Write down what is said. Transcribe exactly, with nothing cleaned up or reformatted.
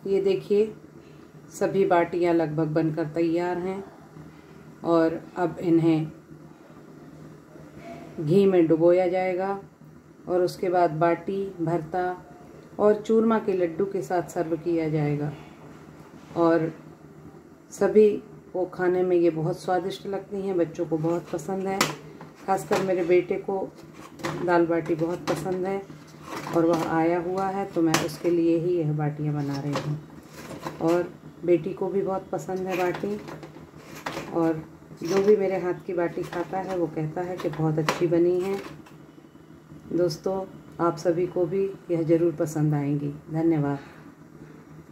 ये देखिए सभी बाटियाँ लगभग बनकर तैयार हैं और अब इन्हें घी में डुबोया जाएगा और उसके बाद बाटी, भरता और चूरमा के लड्डू के साथ सर्व किया जाएगा। और सभी को खाने में ये बहुत स्वादिष्ट लगती हैं, बच्चों को बहुत पसंद है। खासकर मेरे बेटे को दाल बाटी बहुत पसंद है और वह आया हुआ है तो मैं उसके लिए ही यह बाटियाँ बना रही हूँ। और बेटी को भी बहुत पसंद है बाटी, और जो भी मेरे हाथ की बाटी खाता है वो कहता है कि बहुत अच्छी बनी है। दोस्तों, आप सभी को भी यह ज़रूर पसंद आएंगी। धन्यवाद।